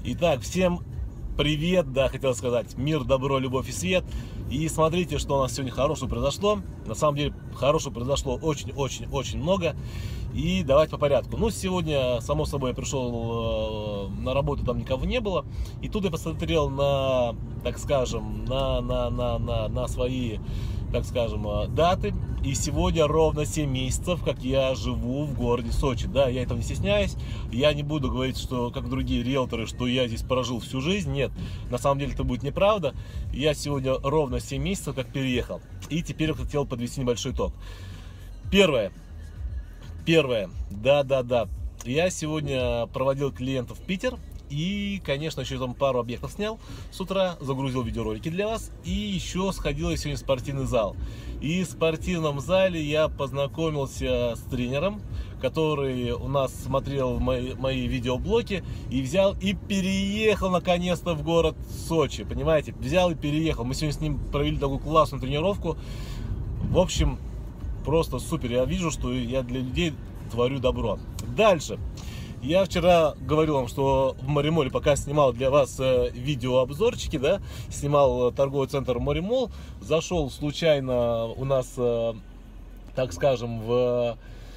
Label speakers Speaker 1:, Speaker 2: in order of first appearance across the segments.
Speaker 1: Итак, всем привет, да, хотел сказать, мир, добро, любовь и свет. И смотрите, что у нас сегодня хорошего произошло. На самом деле, хорошего произошло очень-очень-очень много. И давайте по порядку. Ну, сегодня, само собой, я пришел на работу, там никого не было. И тут я посмотрел на, так скажем, на свои, так скажем, даты. И сегодня ровно 7 месяцев, как я живу в городе Сочи. Да, я этого не стесняюсь. Я не буду говорить, что, как другие риэлторы, что я здесь прожил всю жизнь. Нет, на самом деле это будет неправда. Я сегодня ровно 7 месяцев, как переехал. И теперь я хотел подвести небольшой итог. Первое. Да. Я сегодня проводил клиентов в Питер. И, конечно, еще там пару объектов снял с утра, загрузил видеоролики для вас. И еще сходил я сегодня в спортивный зал. И в спортивном зале я познакомился с тренером, который у нас смотрел мои видеоблоги. И взял и переехал наконец-то в город Сочи. Понимаете? Взял и переехал. Мы сегодня с ним провели такую классную тренировку. В общем, просто супер. Я вижу, что я для людей творю добро. Дальше. Я вчера говорил вам, что в Моремоле, пока снимал для вас видеообзорчики, да, снимал торговый центр Моремол, зашел случайно у нас, так скажем, в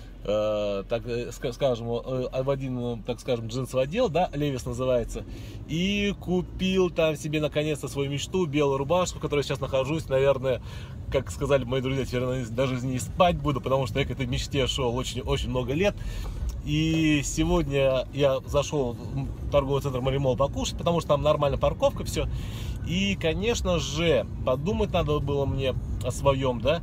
Speaker 1: один, так скажем, джинсовый отдел, да, Левис называется, и купил там себе наконец-то свою мечту, белую рубашку, в которой сейчас нахожусь, наверное, как сказали мои друзья, теперь даже из нее спать буду, потому что я к этой мечте шел очень много лет. И сегодня я зашел в торговый центр Моремол покушать, потому что там нормальная парковка, все. И, конечно же, подумать надо было мне о своем, да.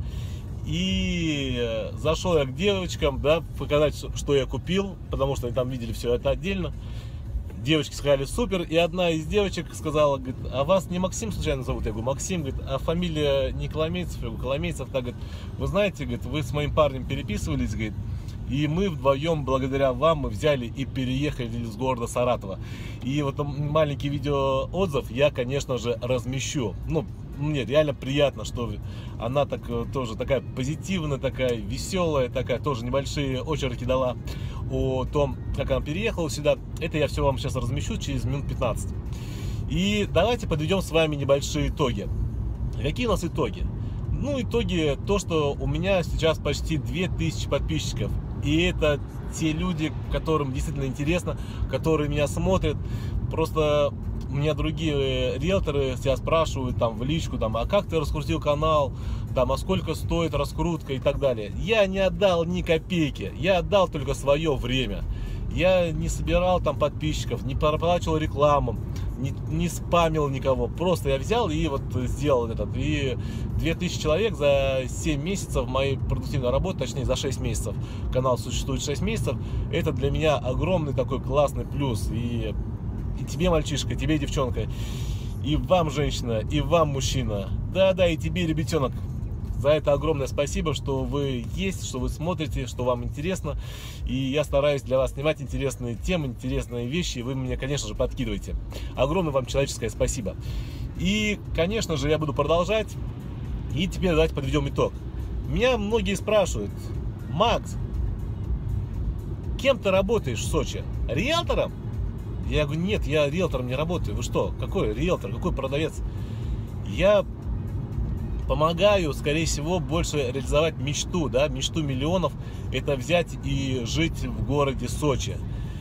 Speaker 1: И зашел я к девочкам, да, показать, что я купил, потому что они там видели все это отдельно. Девочки сказали супер, и одна из девочек сказала, говорит, а вас не Максим случайно зовут? Я говорю, Максим, говорит, а фамилия не Коломейцев? Я говорю, Коломейцев. Так, говорит, вы знаете, говорит, вы с моим парнем переписывались, говорит, и мы вдвоем, благодаря вам, мы взяли и переехали из города Саратова. И вот маленький видеоотзыв я, конечно же, размещу. Ну, мне реально приятно, что она так, тоже такая позитивная, такая веселая, такая тоже небольшие очерки дала о том, как она переехала сюда. Это я все вам сейчас размещу через минут 15. И давайте подведем с вами небольшие итоги. Какие у нас итоги? Ну, итоги то, что у меня сейчас почти 2000 подписчиков. И это те люди, которым действительно интересно, которые меня смотрят. Просто у меня другие риэлторы себя спрашивают там в личку, там, а как ты раскрутил канал, там, а сколько стоит раскрутка и так далее. Я не отдал ни копейки, я отдал только свое время. Я не собирал там подписчиков, не проплачивал рекламу, не спамил никого. Просто я взял и вот сделал этот. И 2000 человек за 7 месяцев моей продуктивной работы, точнее за 6 месяцев. Канал существует 6 месяцев. Это для меня огромный такой классный плюс. И тебе, мальчишка, тебе, девчонка, и вам, женщина, и вам, мужчина. Да-да, и тебе, ребятенок. За это огромное спасибо, что вы есть, что вы смотрите, что вам интересно. И я стараюсь для вас снимать интересные темы, интересные вещи. И вы меня, конечно же, подкидываете. Огромное вам человеческое спасибо. И, конечно же, я буду продолжать. И теперь давайте подведем итог. Меня многие спрашивают, Макс, кем ты работаешь в Сочи? Риэлтором? Я говорю, нет, я риэлтором не работаю. Вы что? Какой риэлтор? Какой продавец? Я помогаю, скорее всего, больше реализовать мечту, да, мечту миллионов, это взять и жить в городе Сочи.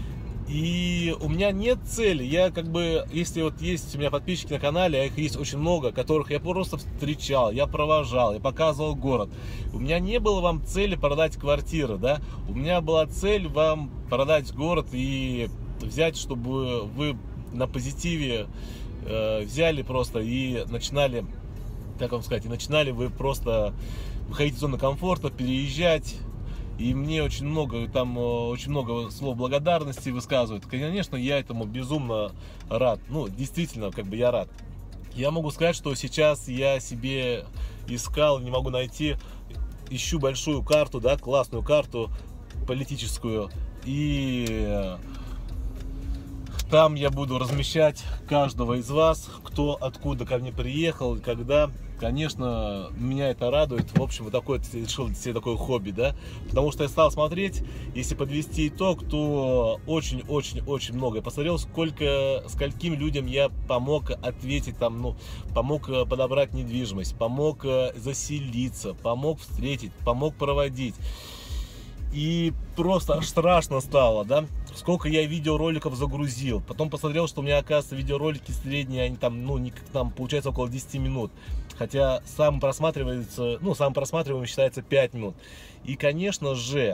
Speaker 1: И у меня нет цели, я как бы, если вот есть у меня подписчики на канале, а их есть очень много, которых я просто встречал, я провожал, я показывал город. У меня не было вам цели продать квартиры, да, у меня была цель вам продать город и взять, чтобы вы на позитиве взяли просто и начинали, как вам сказать, и начинали вы просто выходить из зоны комфорта, переезжать. И мне очень много слов благодарности высказывают. Конечно, я этому безумно рад. Ну, действительно, как бы я рад. Я могу сказать, что сейчас я себе искал, не могу найти, ищу большую карту, да, классную карту политическую. И Там я буду размещать каждого из вас, кто откуда ко мне приехал, когда. Конечно, меня это радует. В общем, вот такое решил себе такое хобби, да. Потому что я стал смотреть, если подвести итог, то очень много. Я посмотрел, скольким людям я помог ответить, там, ну, помог подобрать недвижимость, помог заселиться, помог встретить, помог проводить. И просто аж страшно стало, да, сколько я видеороликов загрузил. Потом посмотрел, что у меня, оказывается, видеоролики средние, они там, ну, там получается около 10 минут. Хотя самым просматриваемым считается 5 минут. И, конечно же,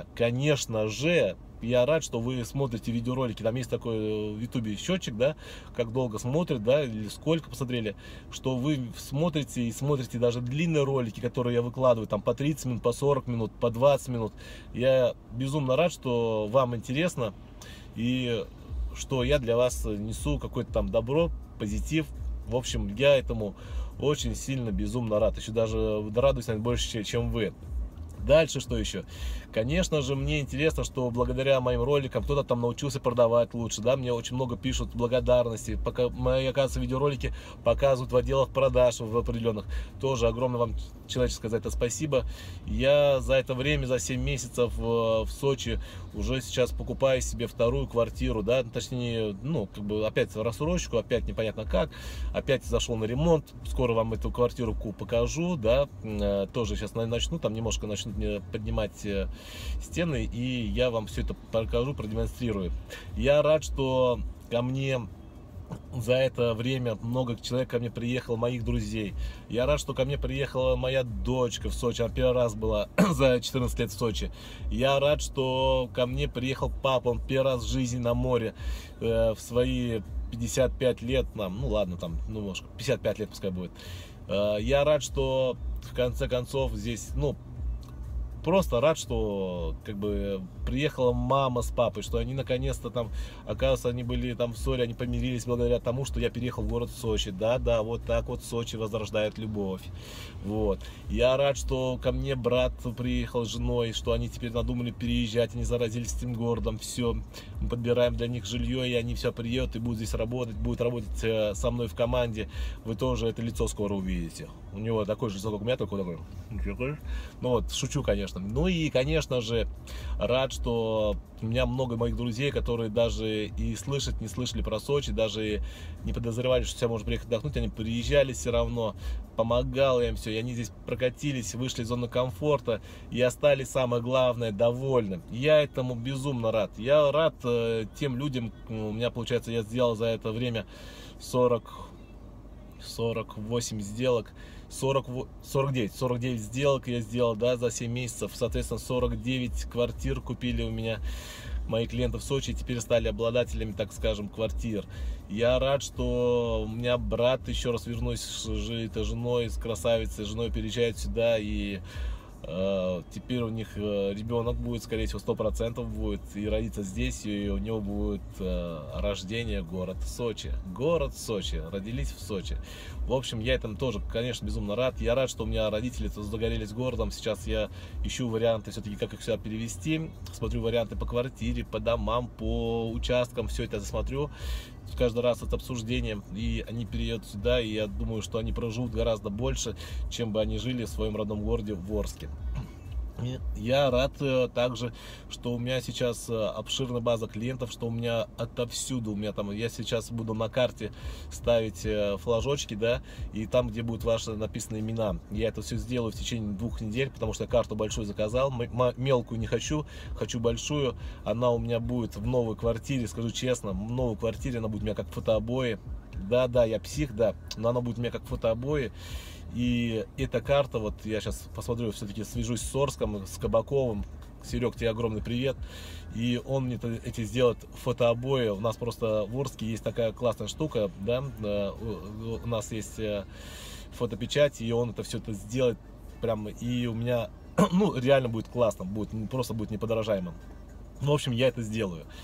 Speaker 1: я рад, что вы смотрите видеоролики. Там есть такой в ютубе счетчик, да, как долго смотрят, да, или сколько посмотрели, что вы смотрите и смотрите даже длинные ролики, которые я выкладываю, там по 30 минут, по 40 минут, по 20 минут. Я безумно рад, что вам интересно и что я для вас несу какое-то там добро, позитив. В общем, я этому очень сильно, безумно рад. Еще даже радуюсь, наверное, больше, чем вы. Дальше что еще? Конечно же, мне интересно, что благодаря моим роликам кто-то там научился продавать лучше, да, мне очень много пишут благодарности, пока мои, оказывается, видеоролики показывают в отделах продаж в определенных. Тоже огромное вам человеческое за это спасибо. Я за это время, за 7 месяцев в Сочи уже сейчас покупаю себе вторую квартиру, да, точнее, ну, как бы опять в рассрочку, опять непонятно как, опять зашел на ремонт, скоро вам эту квартиру покажу, да, тоже сейчас начну, там немножко начну поднимать стены, и я вам все это покажу, продемонстрирую. Я рад, что ко мне за это время много человек ко мне приехало, моих друзей. Я рад, что ко мне приехала моя дочка в Сочи, она первый раз была за 14 лет в Сочи. Я рад, что ко мне приехал папа, он первый раз в жизни на море в свои 55 лет, ну ладно, там, ну, может, 55 лет пускай будет. Я рад, что в конце концов здесь, ну, просто рад, что как бы приехала мама с папой, что они наконец-то там, оказывается, они были там в ссоре, они помирились благодаря тому, что я переехал в город Сочи. Да, вот так вот Сочи возрождает любовь. Вот. Я рад, что ко мне брат приехал с женой, что они теперь надумали переезжать, они заразились этим городом. Все, мы подбираем для них жилье, и они все приедут и будут здесь работать, будут работать со мной в команде. Вы тоже это лицо скоро увидите. У него такой же лицо, как у меня, только такой. Ну вот, шучу, конечно. Ну и, конечно же, рад, что у меня много моих друзей, которые даже и слышать не слышали про Сочи, даже не подозревали, что сюда можно приехать отдохнуть, они приезжали все равно, помогал им все, и они здесь прокатились, вышли из зоны комфорта и остались, самое главное, довольны. Я этому безумно рад. Я рад тем людям, у меня, получается, я сделал за это время 48 сделок, 49 сделок я сделал, да, за 7 месяцев, соответственно, 49 квартир купили у меня мои клиенты в Сочи, и теперь стали обладателями, так скажем, квартир. Я рад, что у меня брат, еще раз вернусь, с женой, с красавицей, с женой переезжает сюда, и теперь у них ребенок будет, скорее всего, 100% будет и родиться здесь, и у него будет рождение город Сочи. Город Сочи, родились в Сочи. В общем, я этому тоже, конечно, безумно рад. Я рад, что у меня родители загорелись городом. Сейчас я ищу варианты, все-таки, как их сюда перевести. Смотрю варианты по квартире, по домам, по участкам. Все это засмотрю. Каждый раз это обсуждение, и они переедут сюда, и я думаю, что они проживут гораздо больше, чем бы они жили в своем родном городе в Орске. Я рад также, что у меня сейчас обширная база клиентов, что у меня отовсюду, у меня там, я сейчас буду на карте ставить флажочки, да, и там, где будут ваши написаны имена, я это все сделаю в течение 2 недель, потому что я карту большую заказал, мелкую не хочу, хочу большую, она у меня будет в новой квартире, скажу честно, в новой квартире она будет у меня как фотообои, да, я псих, да, но она будет у меня как фотообои. И эта карта, вот я сейчас посмотрю, все-таки свяжусь с Орском, с Кабаковым. Серег, тебе огромный привет. И он мне эти сделает фотообои. У нас просто в Орске есть такая классная штука, да, у нас есть фотопечать, и он это все это сделает прям, и у меня, ну, реально будет классно, просто будет неподражаемо. В общем, я это сделаю.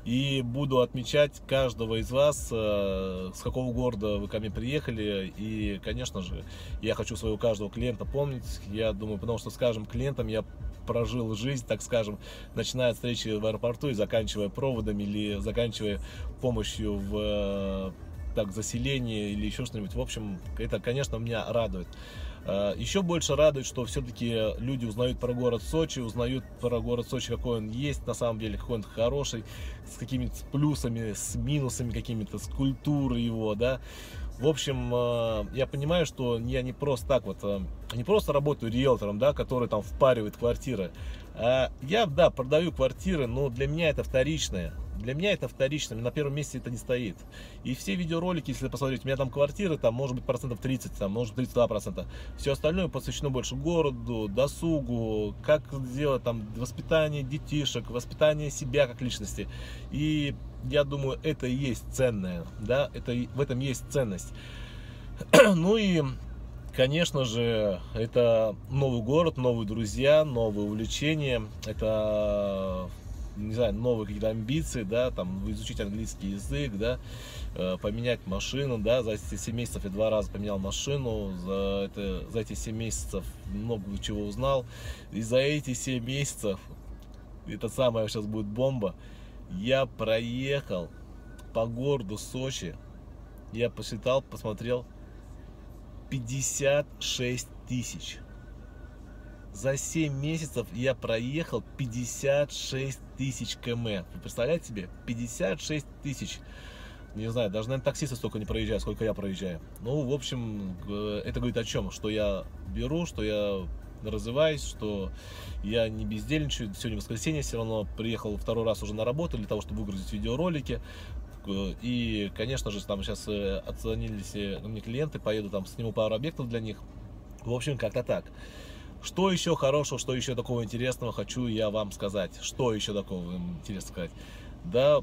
Speaker 1: И буду отмечать каждого из вас, с какого города вы ко мне приехали. И, конечно же, я хочу своего каждого клиента помнить. Я думаю, потому что с каждым клиентом я прожил жизнь, так скажем, начиная от встречи в аэропорту и заканчивая проводами или заканчивая помощью в заселении или еще что-нибудь. В общем, это, конечно, меня радует. Еще больше радует, что все-таки люди узнают про город Сочи, узнают про город Сочи, какой он есть на самом деле, какой он хороший, с какими-то плюсами, с минусами какими-то, с культурой его, да. В общем, я понимаю, что я не просто так вот, не просто работаю риэлтором, да, который там впаривает квартиры. Я, да, продаю квартиры, но для меня это вторичное. Для меня это вторично, на первом месте это не стоит. И все видеоролики, если посмотреть, у меня там квартиры, там может быть процентов 30, там может 32%. Все остальное посвящено больше городу, досугу, как сделать там воспитание детишек, воспитание себя как личности. И я думаю, это и есть ценное, да, в этом есть ценность. Ну и, конечно же, это новый город, новые друзья, новые увлечения, это, не знаю, новые какие-то амбиции, да, там, изучить английский язык, да, поменять машину, да, за эти 7 месяцев я 2 раза поменял машину, за эти 7 месяцев много чего узнал, и за эти 7 месяцев, это самая сейчас будет бомба, я проехал по городу Сочи, я посчитал, посмотрел, 56 тысяч. За 7 месяцев я проехал 56 тысяч км. Вы представляете себе? 56 тысяч. Не знаю, даже, наверное, таксисты столько не проезжают, сколько я проезжаю. Ну, в общем, это говорит о чем? Что я беру, что я развиваюсь, что я не бездельничаю. Сегодня воскресенье, все равно приехал 2-й раз уже на работу для того, чтобы выгрузить видеоролики. И, конечно же, там сейчас отзвонились мне клиенты, поеду там, сниму пару объектов для них. В общем, как-то так. Что еще хорошего, что еще такого интересного хочу я вам сказать? Что еще такого интересного сказать? Да,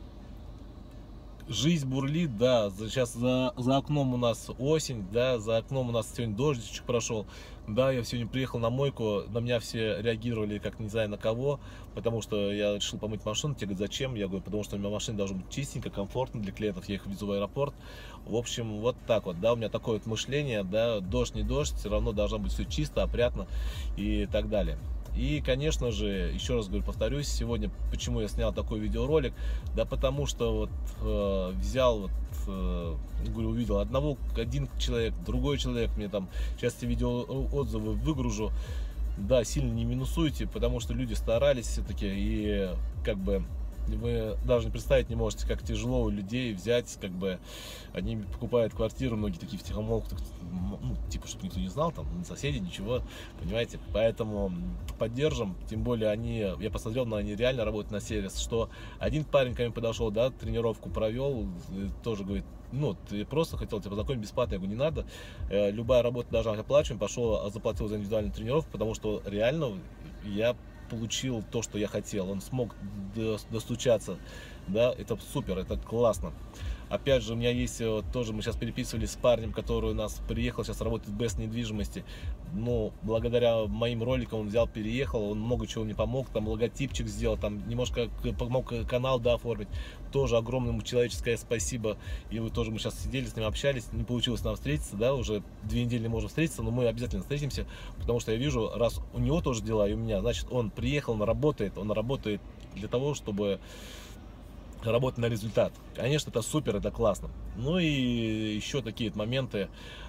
Speaker 1: жизнь бурлит, да, сейчас за окном у нас осень, да, за окном у нас сегодня дождичек прошел. Да, я сегодня приехал на мойку, на меня все реагировали как не знаю на кого, потому что я решил помыть машину. Те говорят, зачем? Я говорю, потому что у меня машина должна быть чистенько, комфортно для клиентов, я их везу в аэропорт. В общем, вот так вот, да, у меня такое вот мышление, да, дождь не дождь, все равно должно быть все чисто, опрятно и так далее. И, конечно же, еще раз говорю, повторюсь, сегодня почему я снял такой видеоролик, да потому что вот взял, вот, говорю, увидел один человек, другой человек, мне там, сейчас эти видеоотзывы выгружу, да, сильно не минусуйте, потому что люди старались все-таки, и как бы вы даже не представить не можете, как тяжело у людей взять, как бы, они покупают квартиру, многие такие втихомолку, ну, типа, чтобы никто не знал, там, соседи, ничего, понимаете, поэтому поддержим, тем более я посмотрел, они реально работают на сервис, что один парень ко мне подошел, да, тренировку провел, тоже говорит, ну, ты просто хотел тебя познакомить бесплатно, я говорю, не надо, любая работа должна быть оплачиваема, пошел, заплатил за индивидуальную тренировку, потому что реально я получил то, что я хотел, он смог достучаться, да, это супер, это классно. Опять же, у меня есть тоже, мы сейчас переписывались с парнем, который у нас приехал, сейчас работает в Best недвижимости, но благодаря моим роликам он взял, переехал, он много чего мне помог, там логотипчик сделал, там немножко помог канал, да, оформить, тоже огромное ему человеческое спасибо, и тоже мы сейчас сидели с ним, общались, не получилось нам встретиться, да, уже 2 недели не можем встретиться, но мы обязательно встретимся, потому что я вижу, раз у него тоже дела, и у меня, значит, он приехал, он работает для того, чтобы работать на результат. Конечно, это супер, это классно. Ну и еще такие моменты.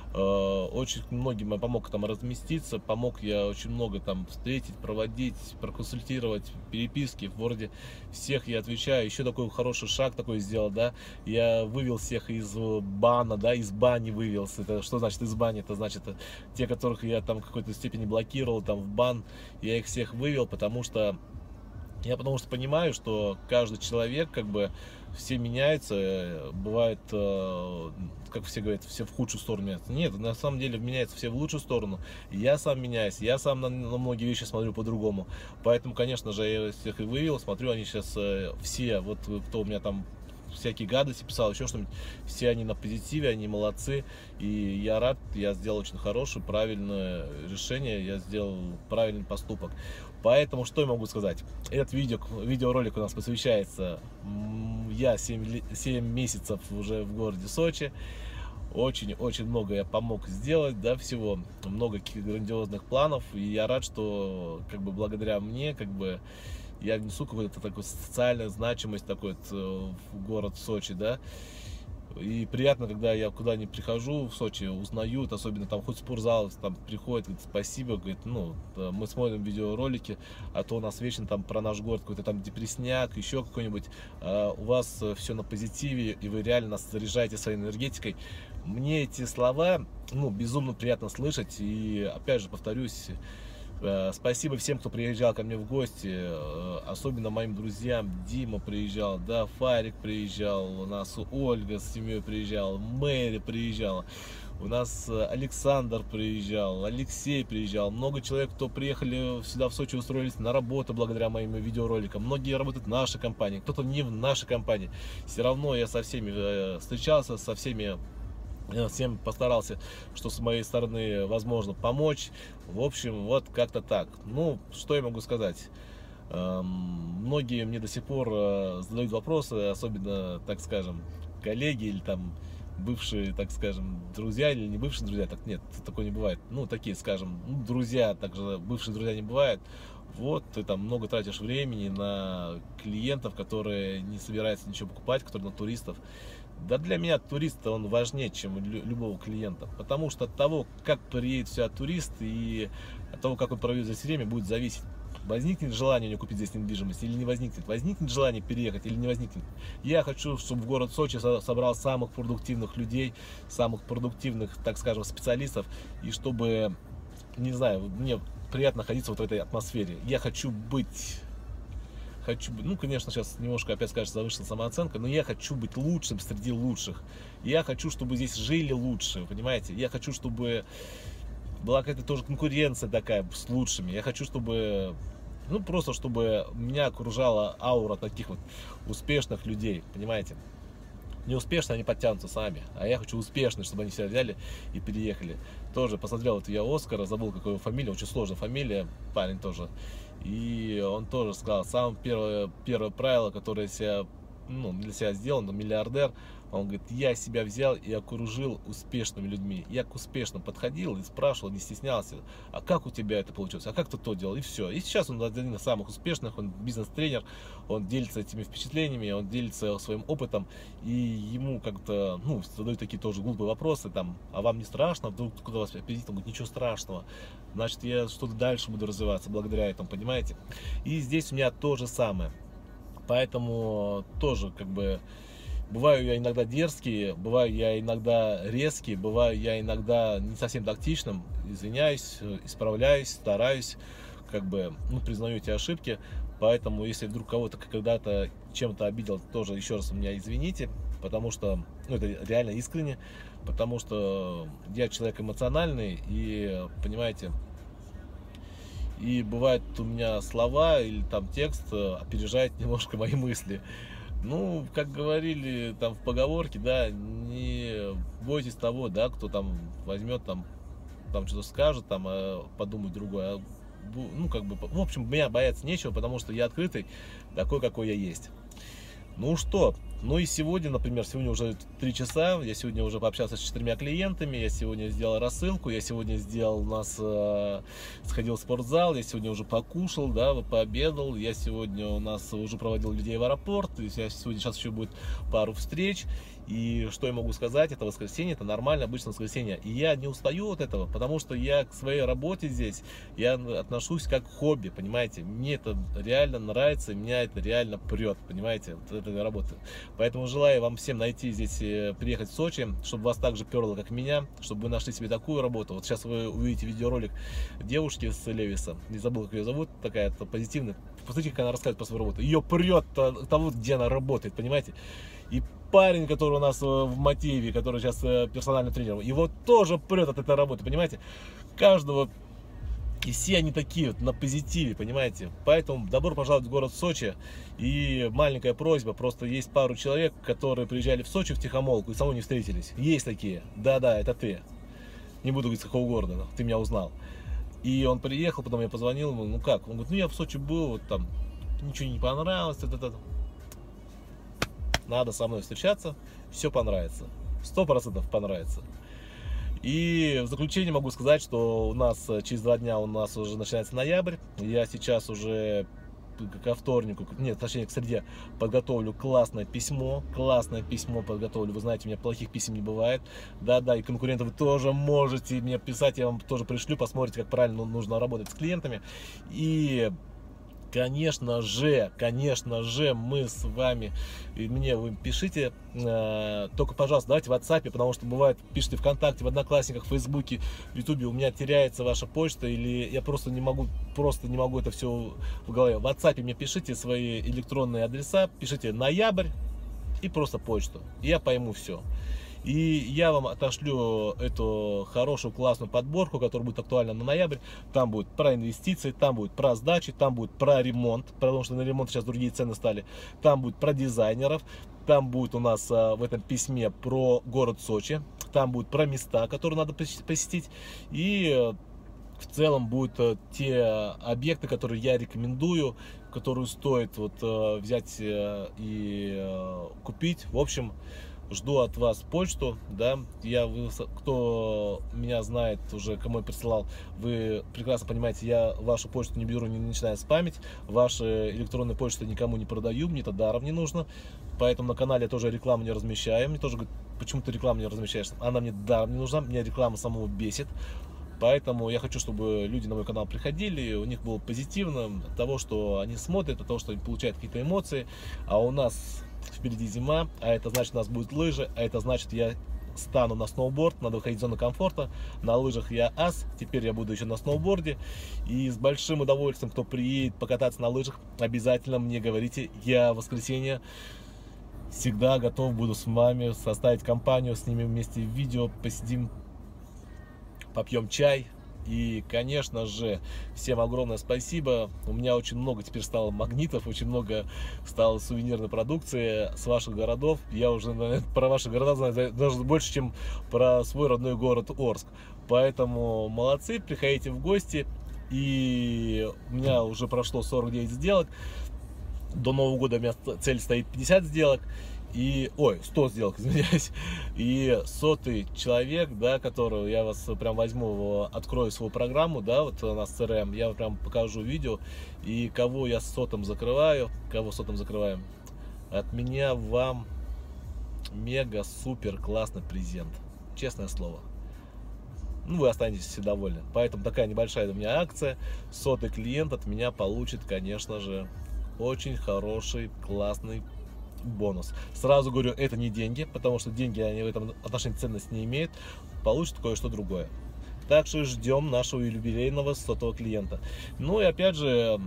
Speaker 1: Очень многим я помог там разместиться, помог я очень много там встретить, проводить, проконсультировать, переписки. В городе всех я отвечаю. Еще такой хороший шаг такой сделал, да. Я вывел всех из бана, да, из бани вывелся. Это что значит из бани? Это значит те, которых я там в какой-то степени блокировал, там в бан, я их всех вывел, потому что понимаю, что каждый человек, как бы, все меняются, бывает, как все говорят, все в худшую сторону меняются. Нет, на самом деле меняются все в лучшую сторону. Я сам меняюсь, я сам на многие вещи смотрю по-другому. Поэтому, конечно же, я всех и вывел, смотрю, они сейчас все, вот кто у меня там всякие гадости писал, еще что-нибудь. Все они на позитиве, они молодцы. И я рад, я сделал очень хорошее, правильное решение, я сделал правильный поступок. Поэтому что я могу сказать? Этот видеоролик у нас посвящается, я 7 месяцев уже в городе Сочи. Очень много я помог сделать, да, всего, много каких грандиозных планов, и я рад, что, как бы, благодаря мне, как бы, я внесу какую-то такую социальную значимость такой в город Сочи, да, и приятно, когда я куда-нибудь прихожу в Сочи, узнаю, особенно там хоть спортзал, там приходит, говорит, спасибо, говорит, ну, мы смотрим видеоролики, а то у нас вечно там про наш город какой-то там депрессняк, еще какой-нибудь, у вас все на позитиве, и вы реально нас заряжаете своей энергетикой. Мне эти слова, ну, безумно приятно слышать, и опять же повторюсь, спасибо всем, кто приезжал ко мне в гости, особенно моим друзьям. Дима приезжал, да, Фарик приезжал, у нас Ольга с семьей приезжала, Мэри приезжала, у нас Александр приезжал, Алексей приезжал. Много человек, кто приехали сюда в Сочи, устроились на работу благодаря моим видеороликам. Многие работают в нашей компании, кто-то не в нашей компании. Все равно я со всеми встречался, со всеми постарался, что с моей стороны возможно помочь. В общем, вот как-то так. Ну, что я могу сказать? Многие мне до сих пор задают вопросы, особенно, так скажем, коллеги или там бывшие, так скажем, друзья или не бывшие друзья. Так нет, такое не бывает. Ну, такие, скажем, ну, друзья, также бывшие друзья не бывает. Вот, ты там много тратишь времени на клиентов, которые не собираются ничего покупать, которые на туристов. Да для меня турист, он важнее, чем любого клиента. Потому что от того, как приедет сюда турист и от того, как он проведет здесь время, будет зависеть. Возникнет желание у него купить здесь недвижимость или не возникнет. Возникнет желание переехать или не возникнет. Я хочу, чтобы в город Сочи собрал самых продуктивных людей, самых продуктивных, так скажем, специалистов. И чтобы, не знаю, мне приятно находиться вот в этой атмосфере. Я хочу быть... ну, конечно, сейчас немножко опять скажется завышенная самооценка, но я хочу быть лучшим среди лучших. Я хочу, чтобы здесь жили лучше, понимаете? Я хочу, чтобы была какая-то тоже конкуренция такая с лучшими. Я хочу, чтобы, ну, просто чтобы меня окружала аура таких вот успешных людей, понимаете? Неуспешно они подтянутся сами, а я хочу успешных, чтобы они себя взяли и переехали. Тоже посмотрел вот я Оскара, забыл, какая его фамилия, очень сложная фамилия, парень тоже. И он тоже сказал, самое первое правило, которое для себя сделал, он миллиардер, он говорит, я себя взял и окружил успешными людьми. Я к успешным подходил и спрашивал, не стеснялся, а как у тебя это получилось, а как ты то делал, и все. И сейчас он один из самых успешных, он бизнес-тренер, он делится этими впечатлениями, он делится своим опытом, и ему как-то, ну, задают такие тоже глупые вопросы, там, а вам не страшно, вдруг куда вас опередит, он говорит, ничего страшного, значит, я что-то дальше буду развиваться благодаря этому, понимаете. И здесь у меня то же самое, поэтому тоже, как бы, бываю я иногда дерзкий, бываю я иногда резкий, бываю я иногда не совсем тактичным, извиняюсь, исправляюсь, стараюсь, как бы, ну, признаю эти ошибки, поэтому, если вдруг кого-то когда-то чем-то обидел, тоже еще раз меня извините, потому что, ну, это реально искренне, потому что я человек эмоциональный и, понимаете, и бывает у меня слова или там текст опережает немножко мои мысли. Ну, как говорили там в поговорке, да, не бойтесь того, да, кто там возьмет, там что-то скажет, там, подумает другое. Ну, как бы, в общем, меня бояться нечего, потому что я открытый, такой, какой я есть. Ну что, ну и сегодня, например, сегодня уже 3 часа, я сегодня уже пообщался с 4 клиентами, я сегодня сделал рассылку, я сегодня сделал сходил в спортзал, я сегодня уже покушал, да, пообедал, я сегодня у нас уже проводил людей в аэропорт, то есть сейчас еще будет пару встреч. И что я могу сказать, это воскресенье, это нормально, обычное воскресенье. И я не устаю от этого, потому что я к своей работе здесь, я отношусь как к хобби, понимаете. Мне это реально нравится, меня это реально прет, понимаете, вот эта работа. Поэтому желаю вам всем найти здесь, приехать в Сочи, чтобы вас так же перло, как меня, чтобы вы нашли себе такую работу. Вот сейчас вы увидите видеоролик девушки с Левиса, не забыл, как ее зовут, такая позитивная. Посмотрите, как она рассказывает про свою работу. Ее прет от того, где она работает, понимаете. И парень, который у нас в Мотиве, который сейчас персональный тренер, его тоже прет от этой работы, понимаете? Каждого И все они такие вот на позитиве, понимаете? Поэтому добро пожаловать в город Сочи. И маленькая просьба, просто есть пару человек, которые приезжали в Сочи втихомолку и со мной не встретились. Есть такие. Да-да, это ты. Не буду говорить, с какого города, но ты меня узнал. И он приехал, потом я позвонил ему, ну как? Он говорит, ну я в Сочи был, вот там, ничего не понравилось. Надо со мной встречаться, все понравится. 100% понравится. И в заключение могу сказать, что у нас через 2 дня у нас уже начинается ноябрь. Я сейчас уже ко вторнику, нет, точнее к среде подготовлю классное письмо подготовлю. Вы знаете, у меня плохих писем не бывает. Да-да, и конкурентов вы тоже можете мне писать, я вам тоже пришлю, посмотрите, как правильно нужно работать с клиентами. И конечно же, мы с вами, и мне вы пишите, только, пожалуйста, давайте в WhatsApp, потому что бывает, пишите ВКонтакте, в Одноклассниках, в Фейсбуке, в Ютубе, у меня теряется ваша почта, или я просто не могу это все в голове. В WhatsApp мне пишите свои электронные адреса, пишите ноябрь и просто почту, и я пойму все. И я вам отошлю эту хорошую классную подборку, которая будет актуальна на ноябрь. Там будет про инвестиции, там будет про сдачи, там будет про ремонт, потому что на ремонт сейчас другие цены стали. Там будет про дизайнеров, там будет у нас в этом письме про город Сочи, там будет про места, которые надо посетить. И в целом будут те объекты, которые я рекомендую, которые стоит вот взять и купить. В общем, жду от вас почту, да, кто меня знает уже, кому я присылал, вы прекрасно понимаете, я вашу почту не беру, не начинаю спамить, ваши электронные почты никому не продаю, мне это даром не нужно, поэтому на канале я тоже рекламу не размещаю. Мне тоже говорят, почему ты рекламу не размещаешь, она мне даром не нужна, меня реклама самого бесит. Поэтому я хочу, чтобы люди на мой канал приходили, у них было позитивно от того, что они смотрят, от того, что они получают какие-то эмоции, а у нас впереди зима, а это значит, у нас будут лыжи, а это значит, я стану на сноуборд, надо выходить из зоны комфорта. На лыжах я ас, теперь я буду еще на сноуборде. И с большим удовольствием, кто приедет покататься на лыжах, обязательно мне говорите. Я в воскресенье всегда готов буду с вами составить компанию, снимем вместе видео, посидим, попьем чай. И, конечно же, всем огромное спасибо. У меня очень много теперь стало магнитов, очень много стало сувенирной продукции с ваших городов. Я уже, наверное, про ваши города знаю даже больше, чем про свой родной город Орск. Поэтому молодцы, приходите в гости. И у меня уже прошло 49 сделок. До Нового года у меня цель стоит 50 сделок. И, 100 сделок, извиняюсь. И 100-й человек, да, которого я вас прям возьму, открою свою программу, да, вот у нас CRM, я прям покажу видео, и кого я с 100-м закрываю, от меня вам мега супер классный презент, честное слово. Ну, вы останетесь все довольны. Поэтому такая небольшая у меня акция. 100-й клиент от меня получит, конечно же, очень хороший, классный бонус. Сразу говорю, это не деньги, потому что деньги, они в этом отношении ценность не имеют. Получит кое-что другое. Так что ждем нашего юбилейного 100-го клиента. Ну и опять же,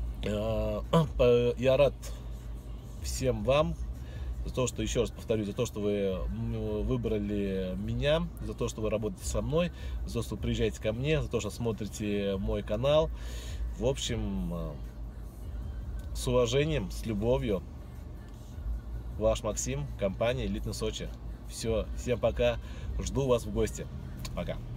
Speaker 1: я рад всем вам за то, что, еще раз повторю, за то, что вы выбрали меня, за то, что вы работаете со мной, за то, что вы приезжаете ко мне, за то, что смотрите мой канал. В общем, с уважением, с любовью. Ваш Максим, компания Элитный Сочи. Все, всем пока. Жду вас в гости. Пока.